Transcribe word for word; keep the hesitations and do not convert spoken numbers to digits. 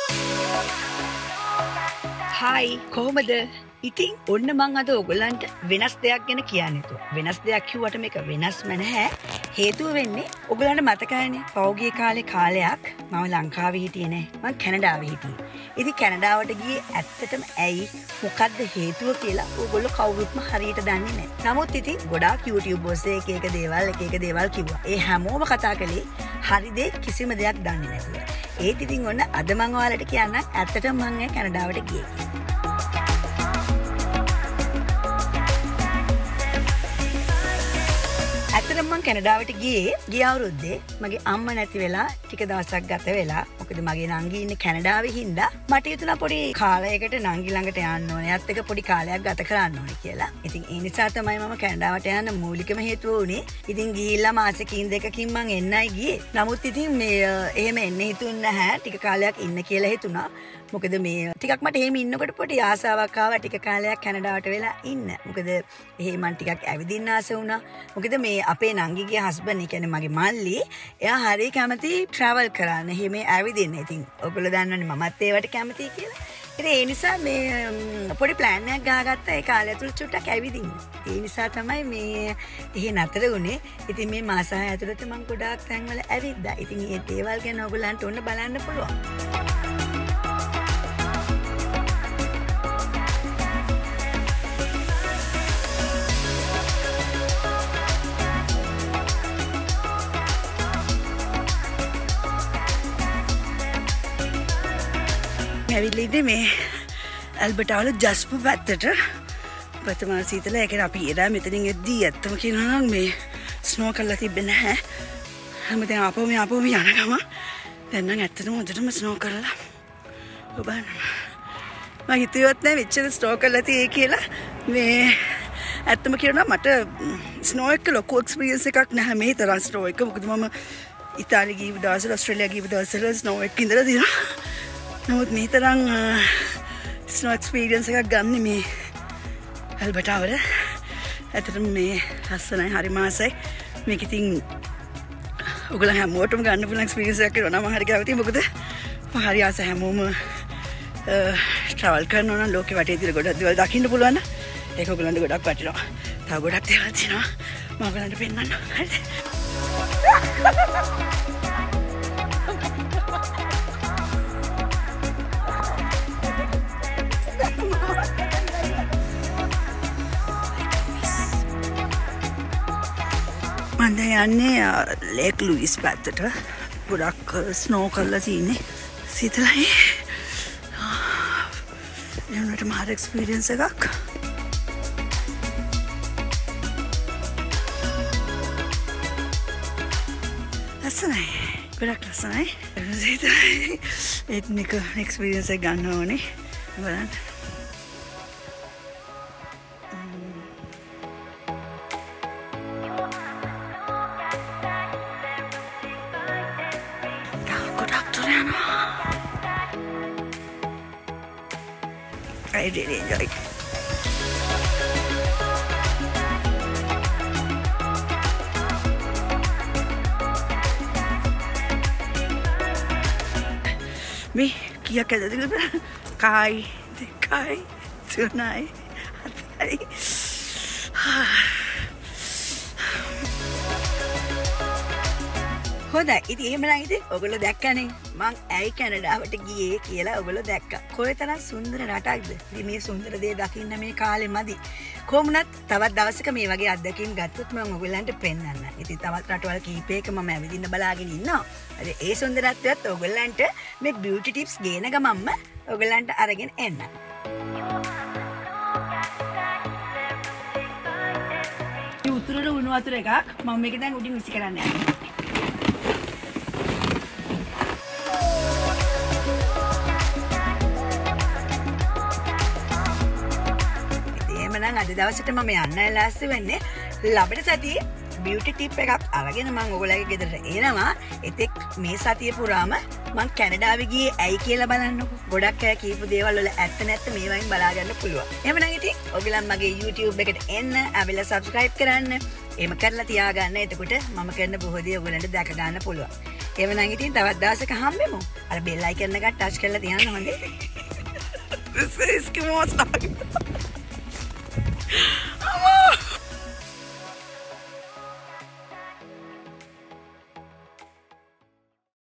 Hi, කොහොමද? ඉතින් ඔන්න මං අද ඔයගලන්ට වෙනස් දෙයක් ගැන කියන්න හිතුවා. වෙනස් දෙයක් කිව්වට මේක වෙනස්ම නැහැ. හේතුව වෙන්නේ ඔයගලන්ට මතකයිනේ පෞගිය කාලේ කාලයක් මම ලංකාවේ හිටියේ නෑ. මං කැනඩාවේ හිටියේ. ඉතින් කැනඩාවට ගියේ ඇත්තටම ඇයි මොකද්ද හේතුව කියලා ඔයගොල්ලෝ කවුරුත්ම හරියට දන්නේ නැහැ. නමුත් ඉතින් ගොඩාක් YouTube ඔස්සේ එක එක දේවල් එක එක දේවල් කිව්වා. ඒ හැමෝම කතා කළේ හරි දේ කිසිම දෙයක් දන්නේ නැතුව. ඒත් ඉතින් ඔන්න අද මං ඔයාලට කියන්නම් ඇත්තටම මං කැනඩාවට ගියේ කියලා. ඇත්තටම මං කැනඩාවට ගියේ ගිය අවුරුද්දේ මගේ අම්මා නැති වෙලා ටික දවසක් ගත වෙලා. මොකද මගේ නංගි ඉන්නේ කැනඩාවේ හින්දා මට හිතුණා පොඩි කාලයකට නංගි ළඟට යන්න ඕනේ. එයාත් එක්ක පොඩි කාලයක් ගත කරන්න ඕනේ කියලා. ඉතින් ඒ නිසා තමයි මම කැනඩාවට යන්න මූලිකම හේතුව උනේ. ඉතින් ගිහිල්ලා මාසෙකින් දෙකකින් මං එන්නයි ගියේ. නමුත් ඉතින් මේ එහෙම එන්න හිතුන්නේ නැහැ. ටික කාලයක් ඉන්න කියලා හිතුණා. මොකද මේ ටිකක් මට එහෙම ඉන්නකොට පොඩි ආසාවක් ආවා ටික කාලයක් කැනඩාවට වෙලා ඉන්න. මොකද එහෙම මං ටිකක් ඇවිදින්න ආස වුණා. මොකද මේ අපේ නංගිගේ හස්බන්ඩ් ඒ කියන්නේ මගේ මල්ලි එයා හරිය කැමති ට්‍රැවල් කරන්න. එහෙම ඇවිදින්න. ඉතින් ඔයගොල්ලෝ දන්නවනේ මමත් ඒවට කැමතියි කියලා. ඉතින් ඒ නිසා මේ පොඩි ප්ලෑන් එකක් ගහගත්තා ඒ කාලය ඇතුළත චුට්ටක් ඇවිදින්න. ඒ නිසා තමයි මේ එහෙ නතර වුණේ. ඉතින් මේ මාස හය ඇතුළත මම ගොඩාක් තැන්වල ඇවිද්දා. ඉතින් මේ දේවල් ගැන ඔයගොල්ලන්ට ඔන්න බලන්න පුළුවන්. ඇවිල්ලා මේ ඇල්බර්ටාවල ජස්පු පැත්තට ප්‍රථම සීතල ඒකේ අපි එදා මෙතනින් එද්දී ඇත්තම කියනවා නම් මේ ස්නෝ කරලා තිබ්බේ නැහැ. හැමදේම ආපහු මේ ආපහු මේ යන ගම දැන් නම් ඇත්තටම හොඳටම ස්නෝ කරලා ඔබන්න මම හිතුවත් නෑ මෙච්චර ස්නෝ කරලා තියෙයි කියලා. මේ ඇත්තම කියනවා මට ස්නෝ එක ලොකු එක්ස්පීරියන්ස් එකක් නැහැ මේ තරම් ස්නෝ එක. මොකද මම ඉතාලිය ගිය දවස්වල ඕස්ට්‍රේලියා ගිය දවස්වල ස්නෝ එකක් ඉඳලා තියෙනවා. නමුත් මේ තරම් ස්නෝ එක්ස්පීරියන්ස් එකක් ගන්න මේ ඇල්බර්ටාවල ඇත්තටම මේ ලස්සනයි හරි මාසයි. මේක ඉතින් ඔයගොල්ලෝ හැමෝටම ගන්න පුළුවන් එක්ස්පීරියන්ස් එකක් කියලා නම් හරි කැමතියි. මොකද මම හරි ආස හැමෝම ට්‍රැවල් කරනවා නම් ලෝකෙ වටේ තියෙන ගොඩක් දේවල් දකින්න පුළුවන්. ඒක ඔයගොල්ලන්ට ගොඩක් වටිනවා. තව ගොඩක් දේවල් තියෙනවා මම ඔයගොල්ලන්ට පෙන්නන්න. හරිද? මම යන්නේ ලේක් ලුයිස් පැත්තට. ගොඩක් ස්නෝ කරලා තියෙන්නේ. සීතලයි. එන්නට මාර එක්ස්පීරියන්ස් එකක්. ලස්සනයි. ගොඩක් ලස්සනයි. සීතලයි. ඒත් මේක එක්ස්පීරියන්ස් එක ගන්න ඕනේ. බලන්න. I really enjoyed it. Me, kia kada dengan kai, kai, tunai, atai. හොඳයි. ඉතින් එහෙමනම් ඉතින් ඔයගොල්ලෝ දැක්කනේ මං ඇයි කැනඩාවට ගියේ කියලා ඔයගොල්ලෝ දැක්කා. කොයිතරම් සුන්දර රටක්ද. ඉතින් මේ සුන්දර දේ දකින්න මේ කාලේ මදි. කොහොමුණත් තවත් දවසක මේ වගේ අත්දැකීම් ගත්තොත් මම ඔයගොල්ලන්ට පෙන්නන්න. ඉතින් තවත් රටවල් කිහිපයක මම ඇවිදින්න බලාගෙන ඉන්නවා. ඉතින් ඒ සුන්දරත්වයත් ඔයගොල්ලන්ට මේ බියුටි ටිප්ස් ගේන ගමන්ම ඔයගොල්ලන්ට අරගෙන එන්න. මේ උතුරට උණු වතුර එකක් මම මේක දැන් උඩින් විසි කරන්න යනවා. අද දවසට මම යන්න ලෑස්ති වෙන්නේ ලබන සතියේ බියුටි ටිප් එකක් අරගෙන මම ඔයගොල්ලෝගේ ගෙදරට එනවා. එතෙක් මේ සතිය පුරාම මම කැනඩාවේ ගියේ ඇයි කියලා බලන්නකෝ. ගොඩක් අය කියපු දේවල් වල ඇත්ත නැත්ත මේ වයින් බලා ගන්න පුළුවන්. එහෙමනම් ඉතින් ඔයගලන් මගේ YouTube එකට එන්න, ආවිල්ලා subscribe කරන්න. එහෙම කරලා තියාගන්න. එතකොට මම කරන බොහෝ දේ ඔයගලන්ට දැක ගන්න පුළුවන්. එවනම් ඉතින් තවත් දවසක හම්බෙමු. අර බෙල් අයිකන් එක ටච් කරලා තියන්න හොඳේ. This is come on, stop.